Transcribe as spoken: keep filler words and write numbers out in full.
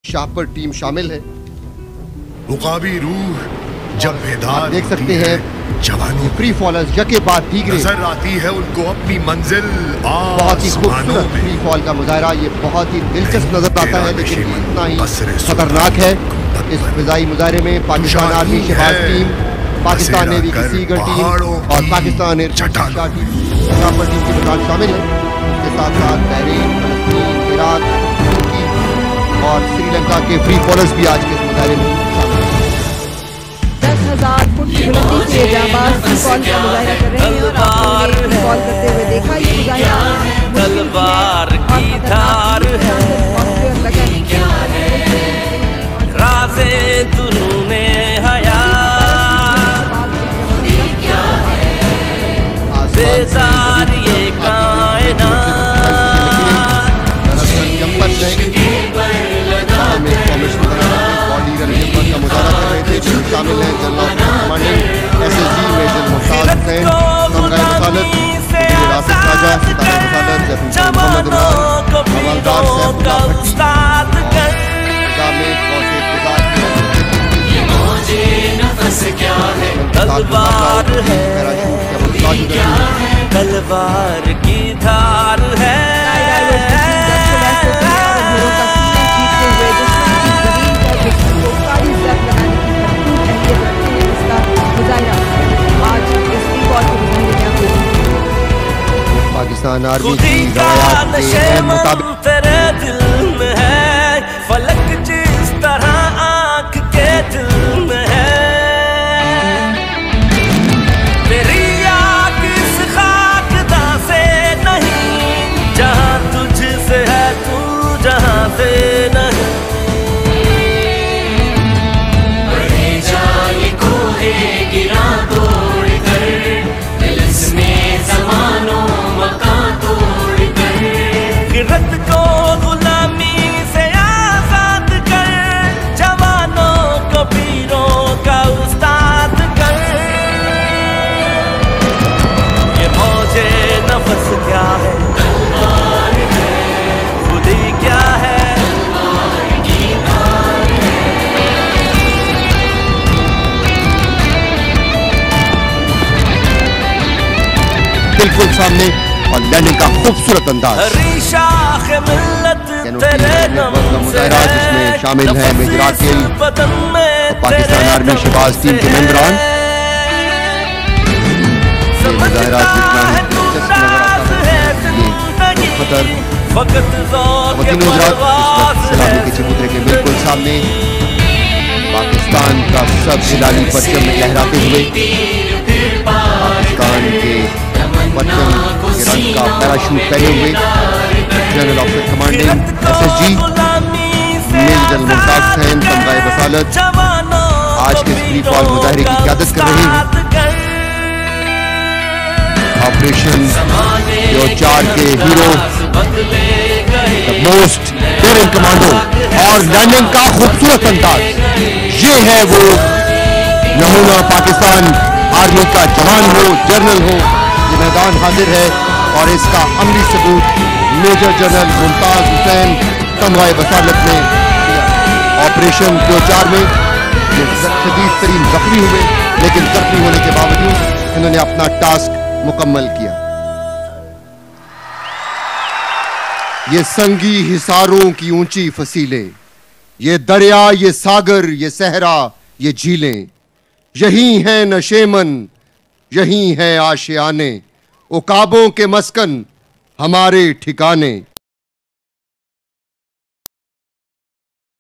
Shahpur team शामिल है। उकाबी रूह जब बेदार देख सकते हैं जवानों फ्री फॉलर्स यके बाद दीगरे नजर आती है उनको अपनी मंजिल। बहुत ही खूबसूरत फ्री फॉल का मुजाहरा, ये बहुत ही दिलचस्प नजर आता है, लेकिन इतना ही खतरनाक है। इस फिजाई मुजाहरे में Pakistan army Shahbaz team, Pakistan navy की सीगर टीम और Pakistan air force team Shahpur team के मैदान शामिल है। इसके साथ साथ बहरीन, फलस्तीन, इराक, तुर्की और श्रीलंका के फ्री फॉलर्स भी आज के इस मुजाहरे में शामिल हैं। दस हजार फुट की बुलंदी से जाबाज फ्री फॉल का मुजाहरा कर रहे हैं और आपने फ्री फॉल करते हुए देखा। ये मुजाहरा तलवार की धार है, राज़े दुरूने हया, बेजार ये कायनात। शामिल हैं general commandant S S G major Mumtaz Hussain, तमगाए वसालत राशिद राजा, सितारे वसालत जैफर मोहम्मद इमरान, हवलदार सैफुल्लाह भट्टी, में गौसे इब्तिदार तलवार है, तलवार की धार है। पाकिस्तान आर्मी की रवायात के मुताबिक तेरे दिल में है फलक, जिस तरह आंख के दिल में है। तेरी आंख इस खाकदा से नहीं, जहां तुझसे है तू जहां से नहीं। बढ़े जाए कोहे गिरा तोड़ कर, दिल में जमानों रत को गुलामी से आजाद कर, जवानों को पीरों का उस्ताद कर। ये मौजे नफस क्या है, खुदी क्या है, बिल्कुल सामने और लैंडिंग का खूबसूरत अंदाज। मुजाहरा जिसमें शामिल है major Aqil, Pakistan army Shahbaz team के मेंबरान। ये मुजाहरा जितना ही दिलचस्प नजर आता है, खतर वकील गुजरात सलामी के चबूतरे के बिल्कुल सामने पाकिस्तान का सब हिलाली परचम लहराते हुए पाकिस्तान के परचम के रंग का पैराशूट पहने हुए general officer commandant S S G major Mumtaz Hussain, तमगाए वसालत आज के फ्री फॉल मुजाहरे की क़यादत कर रहे हैं। ऑपरेशन जो चार के hero, the most daring commando और लैंडिंग का खूबसूरत अंदाज, ये है वो नमूना पाकिस्तान आर्मी का जवान हो, जर्नल हो, ये मैदान हाजिर है और इसका अमली सबूत मेजर जनरल मुमताज हुसैन, तमगाए वसालत ने ऑपरेशन दो चार में शदीद तरीन जख्मी हुए, लेकिन जख्मी होने के बावजूद इन्होंने अपना टास्क मुकम्मल किया। ये संगी हिसारों की ऊंची फसीलें, ये दरिया, ये सागर, ये सहरा, ये झीलें, यही हैं नशेमन, यही हैं आशियाने, उकाबों के मस्कन हमारे ठिकाने।